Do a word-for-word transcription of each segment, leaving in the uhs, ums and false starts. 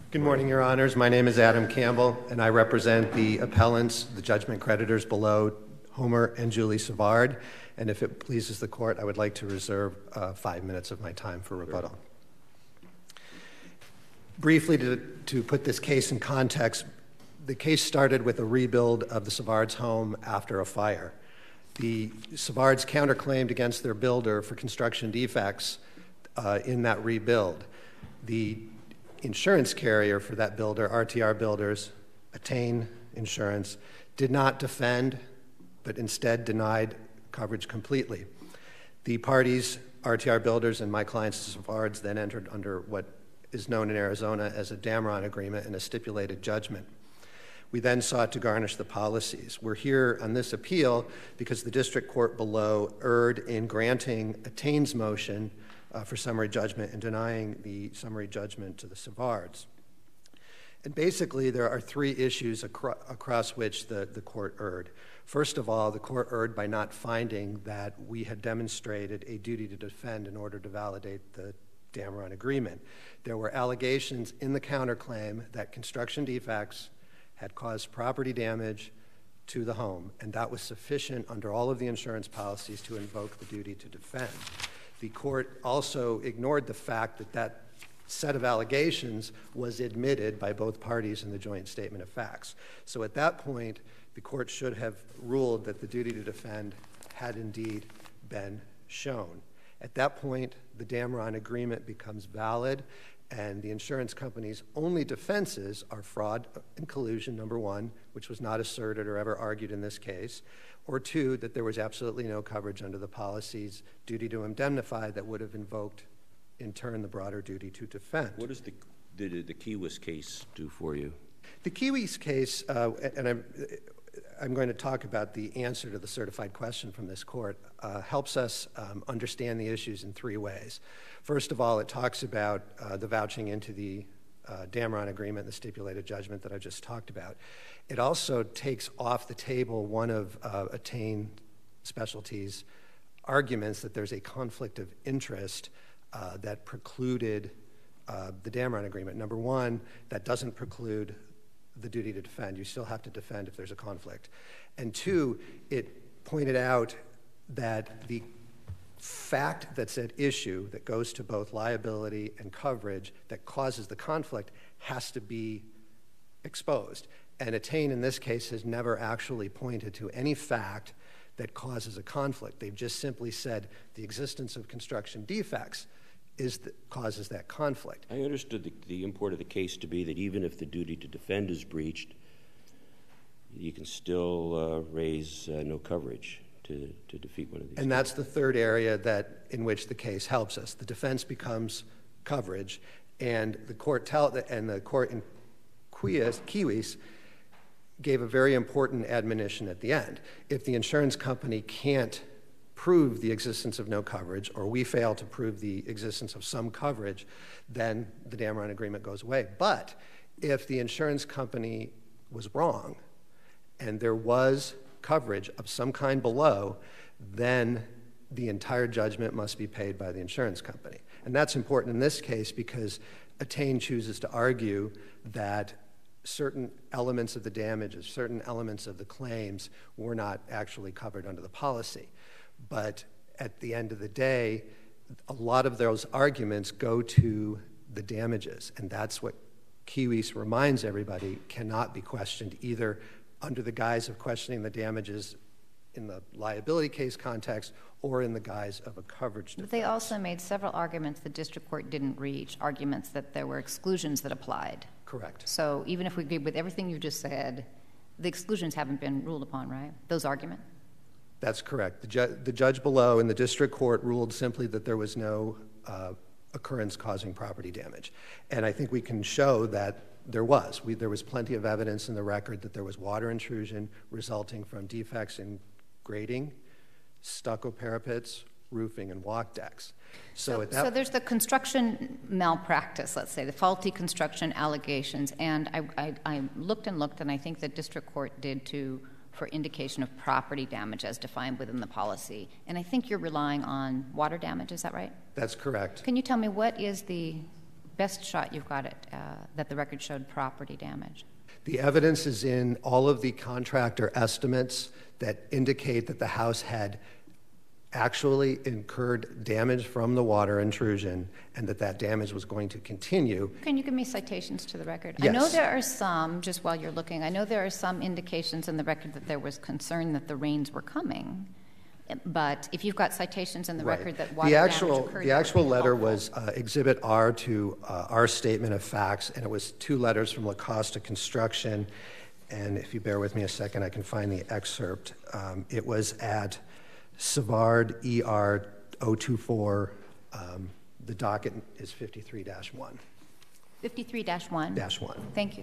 Good morning, Your Honors. My name is Adam Campbell, and I represent the appellants, the judgment creditors below, Homer and Julie Savard. And if it pleases the court, I would like to reserve uh, five minutes of my time for rebuttal. Sure. Briefly, to, to put this case in context, the case started with a rebuild of the Savards' home after a fire. The Savards counterclaimed against their builder for construction defects uh, in that rebuild. The insurance carrier for that builder, R T R Builders, Atain Insurance, did not defend, but instead denied coverage completely. The parties, R T R Builders and my clients, Savards, then entered under what is known in Arizona as a Damron agreement and a stipulated judgment. We then sought to garnish the policies. We're here on this appeal because the district court below erred in granting Atain's motion uh, for summary judgment and denying the summary judgment to the Savards. And basically, there are three issues acro- across which the, the court erred. First of all, the court erred by not finding that we had demonstrated a duty to defend in order to validate the Damron agreement. There were allegations in the counterclaim that construction defects had caused property damage to the home, and that was sufficient under all of the insurance policies to invoke the duty to defend. The court also ignored the fact that that set of allegations was admitted by both parties in the joint statement of facts. So at that point, the court should have ruled that the duty to defend had indeed been shown. At that point, the Damron agreement becomes valid, and the insurance company's only defenses are fraud and collusion, number one, which was not asserted or ever argued in this case, or two, that there was absolutely no coverage under the policy's duty to indemnify that would have invoked, in turn, the broader duty to defend. What does the, the, the Kiwis case do for you? The Kiwis case, uh, and I'm, I'm going to talk about the answer to the certified question from this court, uh, helps us um, understand the issues in three ways. First of all, it talks about uh, the vouching into the uh, Damron agreement, the stipulated judgment that I just talked about. It also takes off the table one of uh, Atain Specialty's arguments that there's a conflict of interest uh, that precluded uh, the Damron agreement. Number one, that doesn't preclude the duty to defend. You still have to defend if there's a conflict. And two, it pointed out that the fact that's at issue that goes to both liability and coverage that causes the conflict has to be exposed. And Atain, in this case, has never actually pointed to any fact that causes a conflict. They've just simply said the existence of construction defects is the, causes that conflict. I understood the, the import of the case to be that even if the duty to defend is breached, you can still uh, raise uh, no coverage to, to defeat one of these. And that's the third area that in which the case helps us. The defense becomes coverage, and the court tell and the court in Kiwis, Kiwis gave a very important admonition at the end. If the insurance company can't prove the existence of no coverage, or we fail to prove the existence of some coverage, then the Damron agreement goes away. But if the insurance company was wrong and there was coverage of some kind below, then the entire judgment must be paid by the insurance company. And that's important in this case because Atain chooses to argue that certain elements of the damages, certain elements of the claims were not actually covered under the policy. But at the end of the day, a lot of those arguments go to the damages, and that's what Kiwis reminds everybody cannot be questioned either under the guise of questioning the damages in the liability case context or in the guise of a coverage defense. But they also made several arguments the district court didn't reach, arguments that there were exclusions that applied. Correct. So even if we agree with everything you just said, the exclusions haven't been ruled upon, right? Those arguments? That's correct. The, ju- the judge below in the district court ruled simply that there was no uh, occurrence causing property damage. And I think we can show that there was. We, there was plenty of evidence in the record that there was water intrusion resulting from defects in grading, stucco parapets, roofing, and walk decks. So, so, at that so there's the construction malpractice, let's say, the faulty construction allegations. And I, I, I looked and looked, and I think the district court did too, for indication of property damage as defined within the policy. And I think you're relying on water damage, is that right? That's correct. Can you tell me what is the best shot you've got it, uh, that the record showed property damage? The evidence is in all of the contractor estimates that indicate that the house had actually incurred damage from the water intrusion and that that damage was going to continue. Can you give me citations to the record? Yes. I know there are some, just while you're looking, I know there are some indications in the record that there was concern that the rains were coming. But if you've got citations in the Right. record that water the actual, damage occurred, the actual letter helpful. was uh, Exhibit R to uh, our statement of facts, and it was two letters from La Costa Construction. And if you bear with me a second, I can find the excerpt. Um, it was at Savard E R zero two four. Um, the docket is fifty-three dash one. fifty-three dash one? Dash one. Thank you.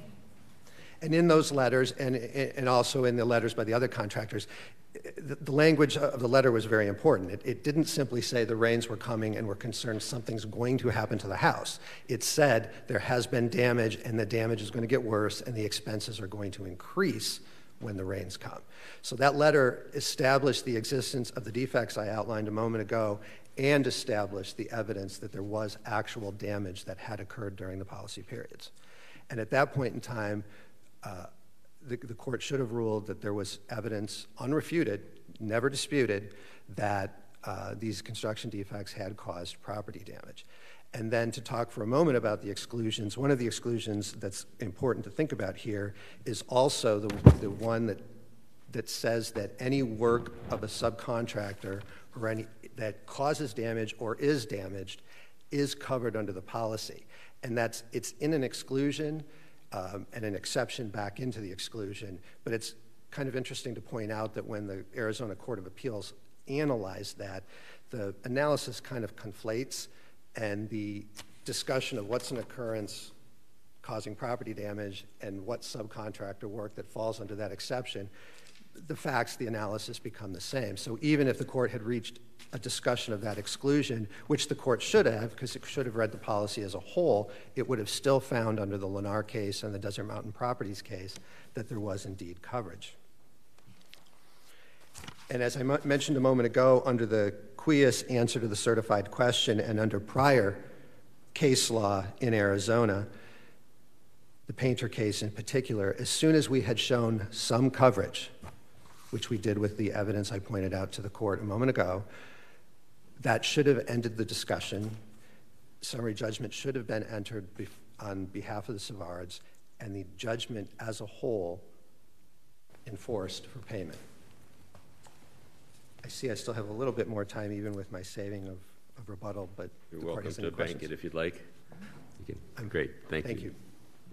And in those letters, and, and also in the letters by the other contractors, the, the language of the letter was very important. It, it didn't simply say the rains were coming and we're concerned something's going to happen to the house. It said there has been damage and the damage is going to get worse and the expenses are going to increase when the rains come. So that letter established the existence of the defects I outlined a moment ago and established the evidence that there was actual damage that had occurred during the policy periods. And at that point in time, uh, the, the court should have ruled that there was evidence, unrefuted, never disputed, that uh, these construction defects had caused property damage. And then to talk for a moment about the exclusions, one of the exclusions that's important to think about here is also the, the one that, that says that any work of a subcontractor or any that causes damage or is damaged is covered under the policy. And that's, it's in an exclusion um, and an exception back into the exclusion. But it's kind of interesting to point out that when the Arizona Court of Appeals analyzed that, the analysis kind of conflates, and the discussion of what's an occurrence causing property damage and what subcontractor work that falls under that exception, the facts, the analysis become the same. So even if the court had reached a discussion of that exclusion, which the court should have, because it should have read the policy as a whole, it would have still found under the Lennar case and the Desert Mountain Properties case that there was indeed coverage. And as I m- mentioned a moment ago, under the Quias answer to the certified question and under prior case law in Arizona, the Painter case in particular, as soon as we had shown some coverage, which we did with the evidence I pointed out to the court a moment ago, that should have ended the discussion. Summary judgment should have been entered bef- on behalf of the Savards, and the judgment as a whole enforced for payment. I see I still have a little bit more time, even with my saving of, of rebuttal, but you're the court welcome has any to bank questions. it if you'd like. You can. Great, thank, Thank you. you.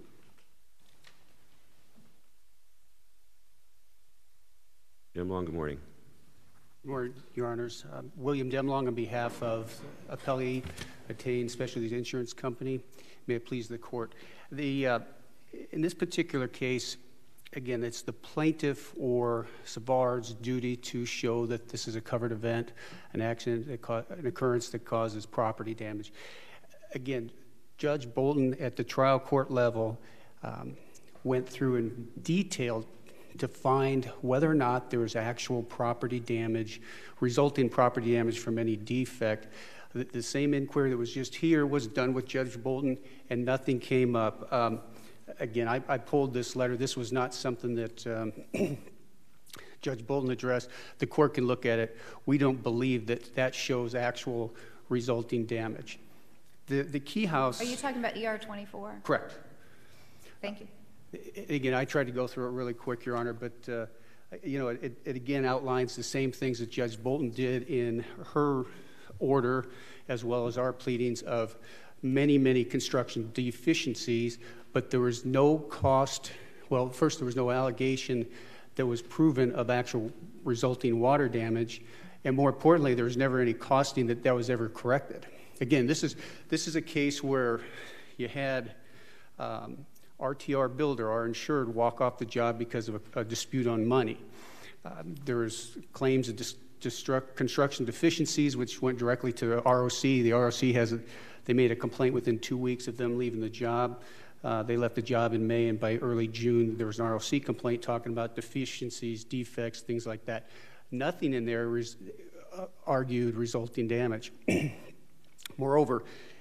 Jim Long, good morning. Good morning, Your Honors. Uh, William Demlong on behalf of Appellee Atain Specialty Insurance Company. May it please the court. The, uh, in this particular case, again, it's the plaintiff or Savard's duty to show that this is a covered event, an accident, that ca- an occurrence that causes property damage. Again, Judge Bolton at the trial court level um, went through in detail to find whether or not there was actual property damage, resulting property damage from any defect. The, the same inquiry that was just here was done with Judge Bolton, and nothing came up. Um, again, I, I pulled this letter. This was not something that um, Judge Bolton addressed. The court can look at it. We don't believe that that shows actual resulting damage. The, the key house... Are you talking about E R twenty-four? Correct. Thank you. Again, I tried to go through it really quick, Your Honor, but uh, you know, it, it again outlines the same things that Judge Bolton did in her order, as well as our pleadings of many, many construction deficiencies, but there was no cost. Well, first, there was no allegation that was proven of actual resulting water damage, and more importantly, there was never any costing that that was ever corrected. Again, this is this is a case where you had um, R T R Builder, our insured, walk off the job because of a, a dispute on money. Um, there was claims of dis- destruct, construction deficiencies, which went directly to the R O C. The R O C has a, they made a complaint within two weeks of them leaving the job. Uh, they left the job in May, and by early June, there was an R O C complaint talking about deficiencies, defects, things like that. Nothing in there res- uh, argued resulting damage. Moreover,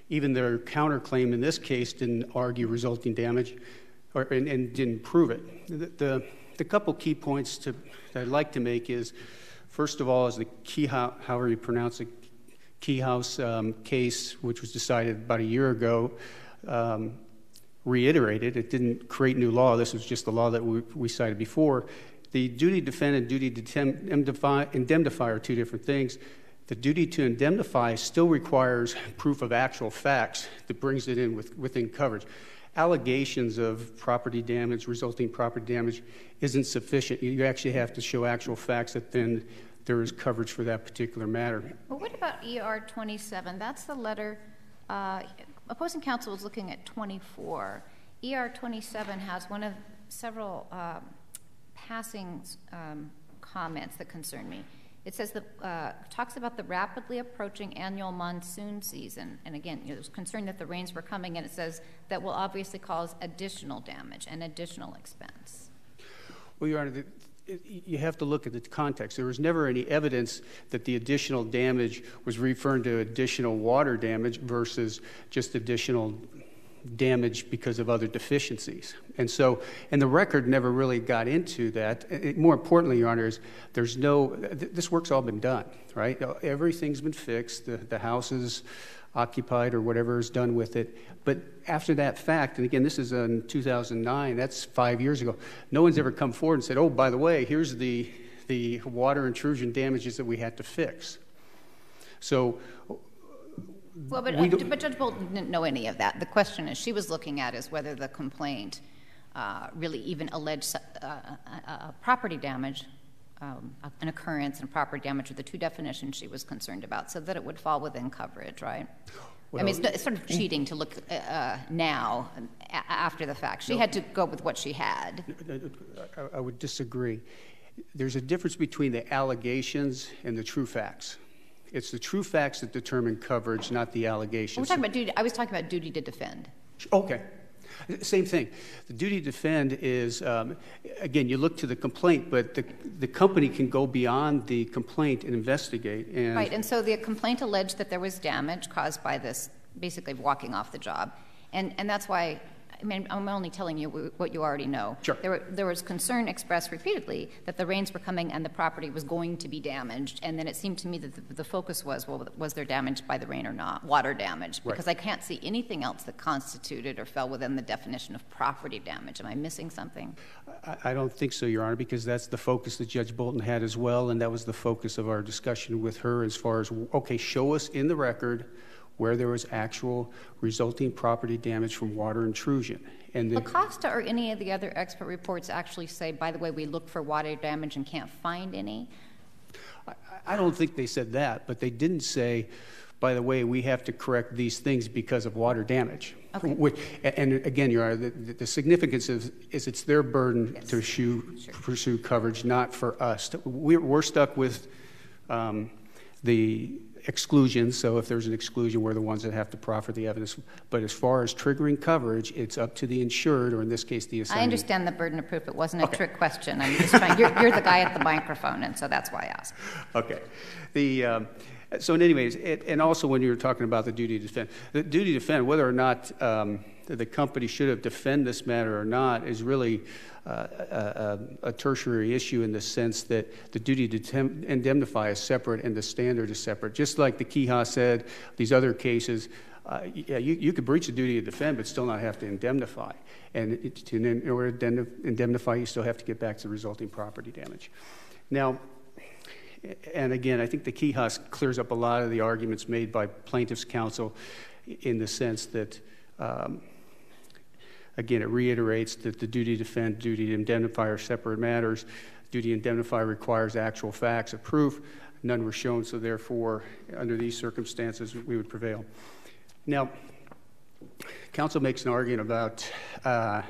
even their counterclaim in this case didn't argue resulting damage or, and, and didn't prove it. The, the, the couple key points to, that I'd like to make is, first of all, is the key, however you pronounce it, Key House um, case, which was decided about a year ago, um, reiterated. It didn't create new law. This was just the law that we, we cited before. The duty to defend and duty to indemnify, indemnify are two different things. The duty to indemnify still requires proof of actual facts that brings it in with, within coverage. Allegations of property damage, resulting property damage, isn't sufficient. You actually have to show actual facts that then there is coverage for that particular matter. Well, what about E R twenty-seven? That's the letter. Uh, opposing counsel is looking at twenty-four. E R twenty-seven has one of several uh, passing um, comments that concern me. It says that uh, talks about the rapidly approaching annual monsoon season, and again, you know, there's concern that the rains were coming, and it says that will obviously cause additional damage and additional expense. Well, Your Honor, the, it, you have to look at the context. There was never any evidence that the additional damage was referring to additional water damage versus just additional damage because of other deficiencies. And so, and the record never really got into that. It, more importantly, Your Honor, is there's no, th this work's all been done, right? Everything's been fixed. The, the house is occupied or whatever is done with it. But after that fact, and again, this is in two thousand nine, that's five years ago, no one's ever come forward and said, oh, by the way, here's the, the water intrusion damages that we had to fix. So, Well, but, uh, but Judge Bolton didn't know any of that. The question is, she was looking at is whether the complaint uh, really even alleged uh, uh, uh, property damage, um, an occurrence and property damage are the two definitions she was concerned about, so that it would fall within coverage, right? Well, I mean, it's, it's sort of cheating to look uh, now a after the fact. She no, had to go with what she had. I, I would disagree. There's a difference between the allegations and the true facts. It's the true facts that determine coverage, not the allegations. We're talking about duty. I was talking about duty to defend. Okay. Same thing. The duty to defend is, um, again, you look to the complaint, but the, the company can go beyond the complaint and investigate. And right, and so the complaint alleged that there was damage caused by this, basically walking off the job. And, and that's why, I mean, I'm only telling you what you already know. Sure. There, were, there was concern expressed repeatedly that the rains were coming and the property was going to be damaged. And then it seemed to me that the, the focus was, well, was there damage by the rain or not? Water damage. Because right. I can't see anything else that constituted or fell within the definition of property damage. Am I missing something? I, I don't think so, Your Honor, because that's the focus that Judge Bolton had as well. And that was the focus of our discussion with her as far as, okay, show us in the record where there was actual resulting property damage from water intrusion. And the, Acosta or any of the other expert reports actually say, by the way, we look for water damage and can't find any? I, I don't think they said that, but they didn't say, by the way, we have to correct these things because of water damage. Okay. Which, and again, Your Honor, the, the significance is, is it's their burden yes. to shoe, sure. pursue coverage, not for us. We're, we're stuck with um, the exclusions, so if there's an exclusion, we're the ones that have to proffer the evidence. But as far as triggering coverage, it's up to the insured, or in this case, the assignee. I understand the burden of proof. It wasn't a okay. trick question. I'm just trying. You're, you're the guy at the microphone, and so that's why I asked. Okay. The um, so, in anyways, it, and also when you were talking about the duty to defend, the duty to defend, whether or not um, the company should have defended this matter or not, is really uh, a, a tertiary issue in the sense that the duty to indemnify is separate and the standard is separate. Just like the Keha said, these other cases, uh, yeah, you, you could breach the duty to defend but still not have to indemnify. And it, to, in order to indemnify, you still have to get back to the resulting property damage. Now, and again, I think the Keha clears up a lot of the arguments made by plaintiff's counsel in the sense that um, again, it reiterates that the duty to defend, duty to indemnify are separate matters. Duty to indemnify requires actual facts of proof. None were shown, so therefore, under these circumstances, we would prevail. Now, counsel makes an argument about uh,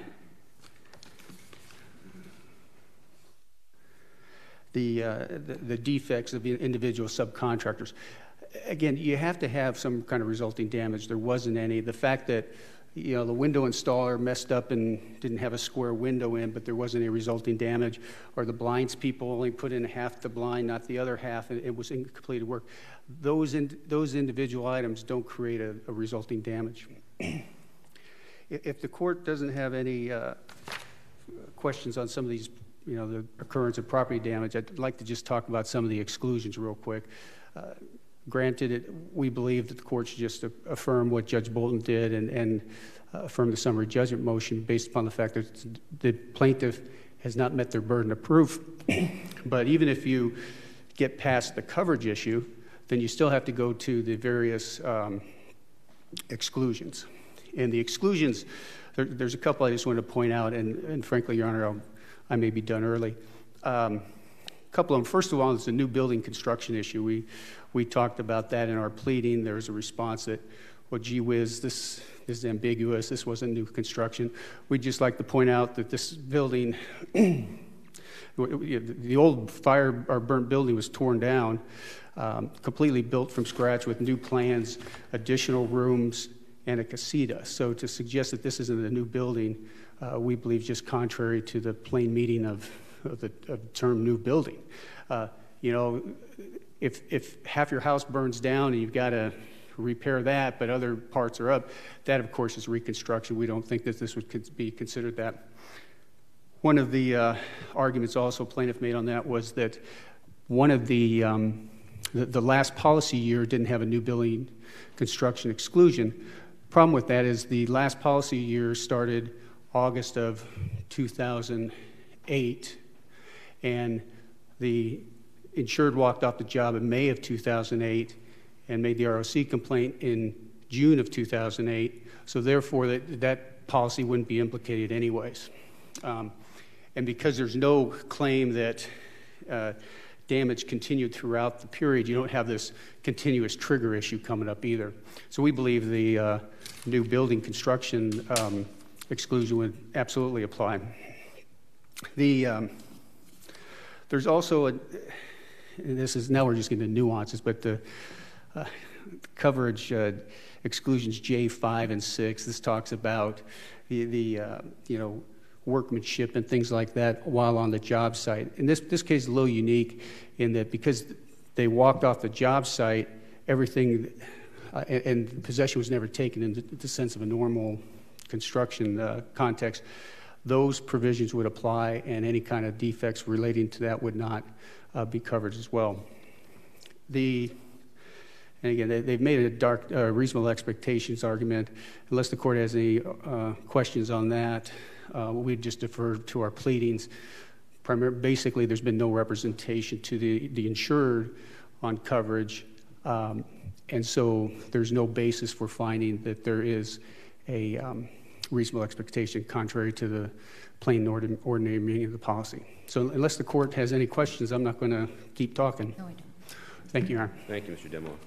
the, uh, the, the defects of the individual subcontractors. Again, you have to have some kind of resulting damage. There wasn't any. The fact that you know, the window installer messed up and didn't have a square window in, but there wasn't any resulting damage, or the blinds people only put in half the blind, not the other half, and it was incompleted work. Those, in, those individual items don't create a, a resulting damage. If the court doesn't have any uh, questions on some of these, you know, the occurrence of property damage, I'd like to just talk about some of the exclusions real quick. Uh, granted, it, we believe that the court should just affirm what Judge Bolton did and, and uh, affirm the summary judgment motion based upon the fact that the plaintiff has not met their burden of proof. But even if you get past the coverage issue, then you still have to go to the various um, exclusions. And the exclusions, there, there's a couple I just want to point out, and, and frankly, Your Honor, I'll, I may be done early. Um, a couple of them. First of all, it's a new building construction issue. We we talked about that in our pleading. There was a response that, well, gee whiz, this, this is ambiguous. This wasn't new construction. We'd just like to point out that this building, the old fire or burnt building was torn down, um, completely built from scratch with new plans, additional rooms, and a casita. So to suggest that this isn't a new building, uh, we believe just contrary to the plain meaning of, of, the, of the term new building. Uh, you know, if, if half your house burns down and you've got to repair that, but other parts are up, that of course is reconstruction. We don't think that this would be considered that. One of the uh, arguments also plaintiff made on that was that one of the, um, the, the last policy year didn't have a new building construction exclusion. Problem with that is the last policy year started August of two thousand eight, and the insured walked off the job in May of two thousand eight and made the R O C complaint in June of two thousand eight, so therefore that, that policy wouldn't be implicated anyways. Um, and because there's no claim that uh, damage continued throughout the period, you don't have this continuous trigger issue coming up either. So we believe the uh, new building construction um, exclusion would absolutely apply. The, um, there's also, a, and this is, now we're just getting into nuances, but the uh, coverage uh, exclusions J five and six, this talks about the, the uh, you know, workmanship and things like that while on the job site. And this, this case is a little unique in that because they walked off the job site, everything, uh, and, and possession was never taken in the, the sense of a normal construction uh, context, those provisions would apply and any kind of defects relating to that would not uh, be covered as well. The, and again, they, they've made a dark, uh, reasonable expectations argument. Unless the court has any uh, questions on that, Uh, we'd just defer to our pleadings. Primar- basically, there's been no representation to the, the insured on coverage, um, and so there's no basis for finding that there is a um, reasonable expectation contrary to the plain ordin- ordinary meaning of the policy. So unless the court has any questions, I'm not going to keep talking. No, I don't. Thank you, Your Honor. Thank you, Mister Demlo.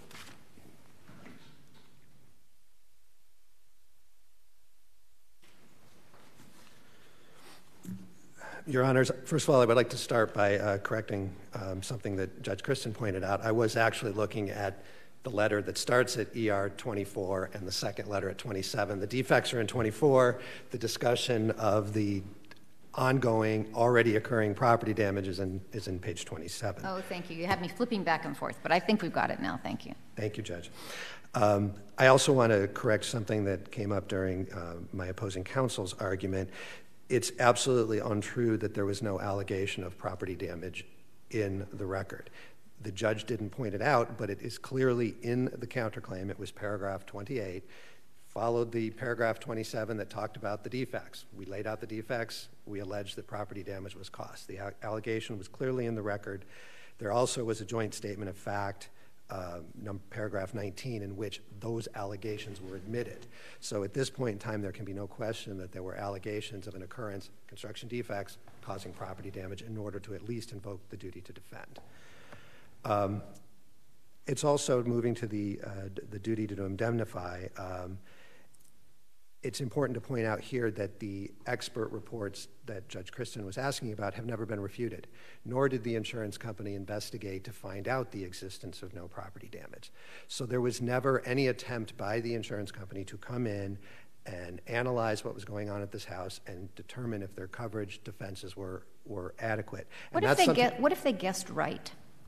Your Honors, first of all, I would like to start by uh, correcting um, something that Judge Kristen pointed out. I was actually looking at the letter that starts at E R twenty-four and the second letter at twenty-seven. The defects are in twenty-four. The discussion of the ongoing, already occurring property damage is in, is in page twenty-seven. Oh, thank you. You had me flipping back and forth, but I think we've got it now. Thank you. Thank you, Judge. Um, I also want to correct something that came up during uh, my opposing counsel's argument. It's absolutely untrue that there was no allegation of property damage in the record. The judge didn't point it out, but it is clearly in the counterclaim. It was paragraph twenty-eight, followed the paragraph twenty-seven that talked about the defects. We laid out the defects. We alleged that property damage was caused. The allegation was clearly in the record. There also was a joint statement of fact, uh, number, paragraph nineteen, in which those allegations were admitted. So at this point in time, there can be no question that there were allegations of an occurrence, construction defects, causing property damage in order to at least invoke the duty to defend. Um, it's also moving to the, uh, the duty to indemnify. Um, It's important to point out here that the expert reports that Judge Kristen was asking about have never been refuted, nor did the insurance company investigate to find out the existence of no property damage. So there was never any attempt by the insurance company to come in and analyze what was going on at this house and determine if their coverage defenses were, were adequate. What and if that's they get, what if they guessed right?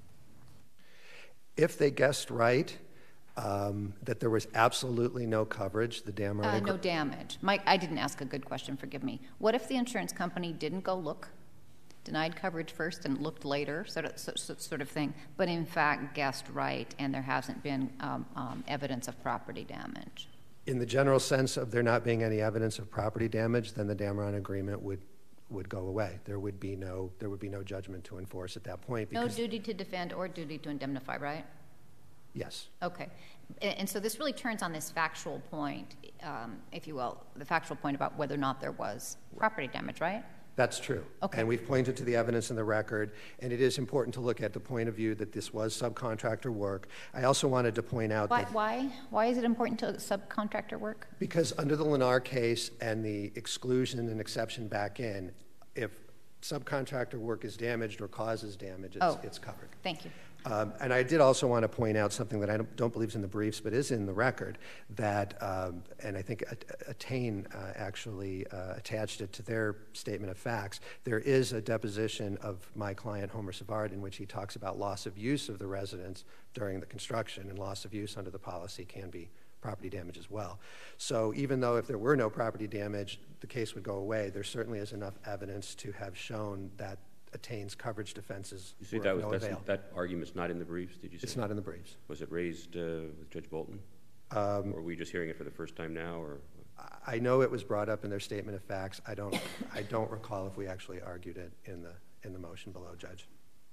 If they guessed right, um, that there was absolutely no coverage, the dam Uh, no damage. Mike, I didn't ask a good question, forgive me. What if the insurance company didn't go look, denied coverage first and looked later, sort of, sort of thing, but in fact guessed right and there hasn't been um, um, evidence of property damage? In the general sense of there not being any evidence of property damage, then the dam agreement would would go away. There would be no there would be no judgment to enforce at that point. No duty to defend or duty to indemnify, right? Yes. Okay. And, and so this really turns on this factual point, um, if you will, the factual point about whether or not there was property damage, right? That's true. Okay. And we've pointed to the evidence in the record, and it is important to look at the point of view that this was subcontractor work. I also wanted to point out Why, that... why? Why is it important to subcontractor work? Because under the Lennar case and the exclusion and exception back in, if subcontractor work is damaged or causes damage, it's, oh, it's covered. Thank you. Um, and I did also want to point out something that I don't, don't believe is in the briefs, but is in the record, that, um, and I think Atain uh, actually uh, attached it to their statement of facts. There is a deposition of my client, Homer Savard, in which he talks about loss of use of the residence during the construction, and loss of use under the policy can be property damage as well. So even though if there were no property damage, the case would go away, there certainly is enough evidence to have shown that Atain's coverage defenses you say were that of was, no that's, avail. that argument's not in the briefs, did you say? It's not in the briefs. Was it raised uh, with Judge Bolton? Um, or are we just hearing it for the first time now? Or I know it was brought up in their statement of facts. I don't, I don't recall if we actually argued it in the, in the motion below, Judge.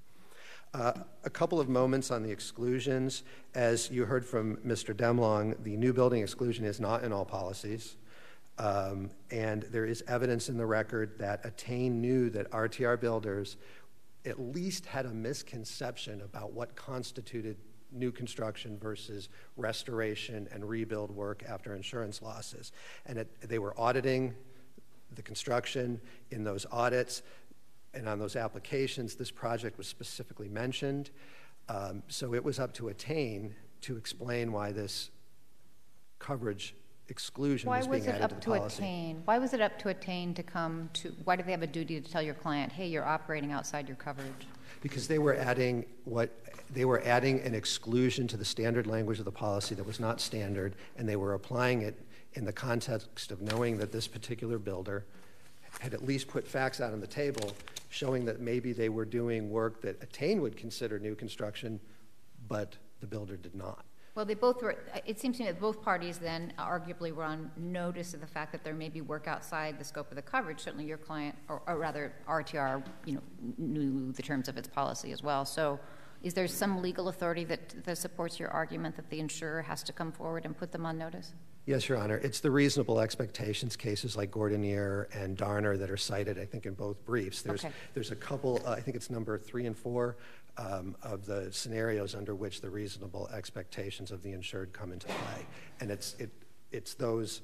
Uh, a couple of moments on the exclusions. As you heard from Mister Demlong, the new building exclusion is not in all policies. Um, and there is evidence in the record that Atain knew that R T R builders at least had a misconception about what constituted new construction versus restoration and rebuild work after insurance losses. And it, they were auditing the construction. In those audits and on those applications, this project was specifically mentioned. Um, so it was up to Atain to explain why this coverage exclusion why was was being it added up to the to policy. Atain? Why was it up to Atain to come to, why do they have a duty to tell your client, hey, you're operating outside your coverage? Because they were adding what they were adding an exclusion to the standard language of the policy that was not standard, and they were applying it in the context of knowing that this particular builder had at least put facts out on the table showing that maybe they were doing work that Atain would consider new construction, but the builder did not. Well, they both were, it seems to me that both parties then arguably were on notice of the fact that there may be work outside the scope of the coverage. Certainly your client, or, or rather R T R, you know, knew the terms of its policy as well. So is there some legal authority that, that supports your argument that the insurer has to come forward and put them on notice? Yes, Your Honor. It's the reasonable expectations cases like Gordonier and Darner that are cited, I think, in both briefs. There's, okay. there's a couple, uh, I think it's number three and four, um, of the scenarios under which the reasonable expectations of the insured come into play. And it's, it, it's those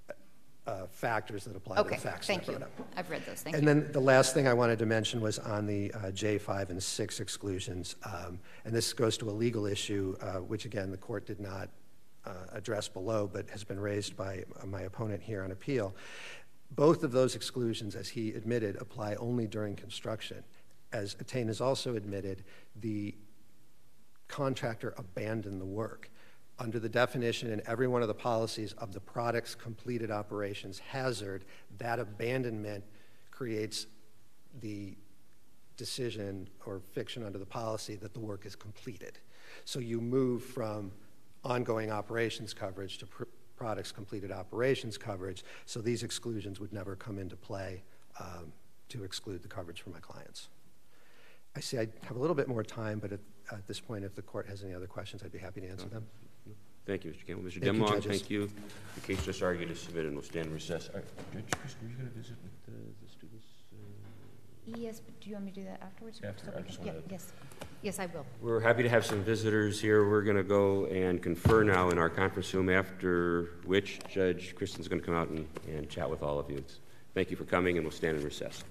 uh, factors that apply okay. to the facts Thank that I you. brought up. I've read those. Thank and you. And then the last thing I wanted to mention was on the uh, J five and six exclusions. Um, and this goes to a legal issue, uh, which, again, the court did not Uh, addressed below, but has been raised by uh, my opponent here on appeal. Both of those exclusions, as he admitted, apply only during construction. As Atain has also admitted, the contractor abandoned the work. Under the definition in every one of the policies of the product's completed operations hazard, that abandonment creates the decision or fiction under the policy that the work is completed. So you move from ongoing operations coverage to pr products completed operations coverage, so these exclusions would never come into play um, to exclude the coverage for my clients. I see I have a little bit more time, but at, at this point, if the court has any other questions, I'd be happy to answer them. Thank you, Mister Campbell. Mister Thank you, Demlong, judges. thank you. The case just argued is submitted and will stand in recess. All right, Judge Kristen, are you going to visit with the, the students? Uh... Yes, but do you want me to do that afterwards? After, I just yeah, wanna... yes. Yes, I will. We're happy to have some visitors here. We're going to go and confer now in our conference room, after which Judge Kristen's going to come out and, and chat with all of you. Thank you for coming, and we'll stand in recess.